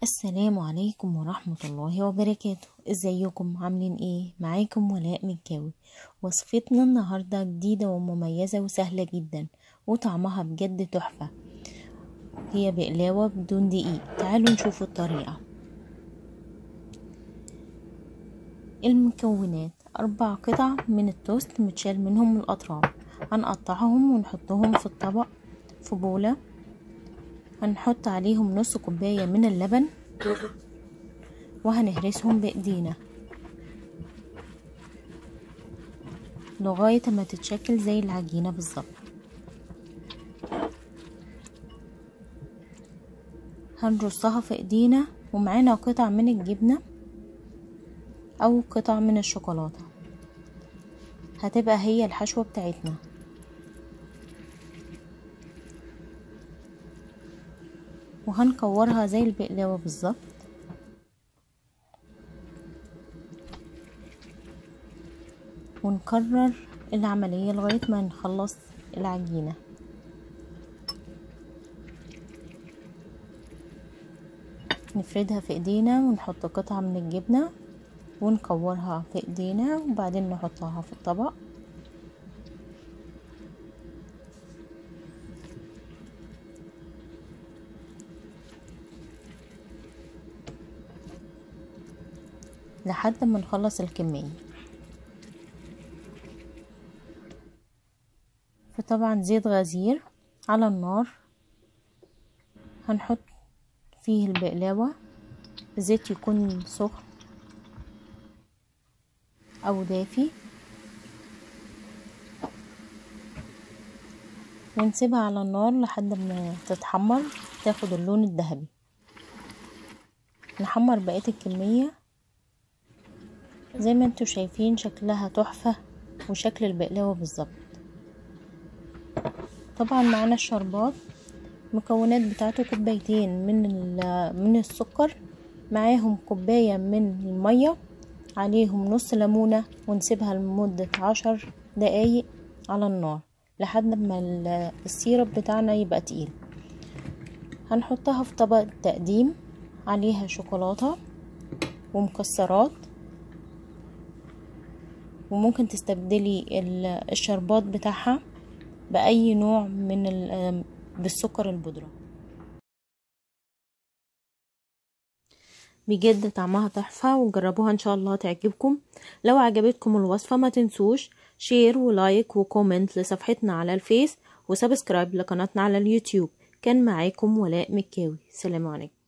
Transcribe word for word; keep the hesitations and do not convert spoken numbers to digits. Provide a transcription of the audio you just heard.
السلام عليكم ورحمة الله وبركاته. ازيكم عاملين ايه؟ معاكم ولاء مكاوي. وصفتنا النهاردة جديدة ومميزة وسهلة جدا وطعمها بجد تحفة. هي بقلاوة بدون دقيق. تعالوا نشوف الطريقة. المكونات: أربع قطع من التوست متشال منهم الأطراف. هنقطعهم ونحطهم في الطبق في بولة. هنحط عليهم نص كوباية من اللبن وهنهرسهم بايدينا لغاية ما تتشكل زي العجينة بالظبط. هنرصها في ايدينا ومعانا قطع من الجبنة او قطع من الشوكولاتة، هتبقى هي الحشوة بتاعتنا. وهنكورها زي البقلاوة بالظبط. ونكرر العملية لغاية ما نخلص العجينة. نفردها في ايدينا ونحط قطعة من الجبنة ونكورها في ايدينا وبعدين نحطها في الطبق. لحد ما نخلص الكمية. فطبعا زيت غزير على النار، هنحط فيه البقلاوة. الزيت يكون سخن او دافي، ونسيبها على النار لحد ما تتحمر تاخد اللون الذهبي. نحمر بقية الكمية زي ما انتوا شايفين شكلها تحفة وشكل البقلاوة بالظبط. طبعا معانا الشربات، مكونات بتاعته كوبايتين من من السكر، معاهم كوباية من المية، عليهم نص ليمونة، ونسيبها لمدة عشر دقايق على النار لحد ما السيرب بتاعنا يبقى تقيل. هنحطها في طبق تقديم عليها شوكولاتة ومكسرات، وممكن تستبدلي الشربات بتاعها بأي نوع من بالسكر البودرة. بجد طعمها تحفة وجربوها ان شاء الله تعجبكم. لو عجبتكم الوصفة ما تنسوش شير ولايك وكومنت لصفحتنا على الفيس وسبسكرايب لقناتنا على اليوتيوب. كان معاكم ولاء مكاوي. سلام عليكم.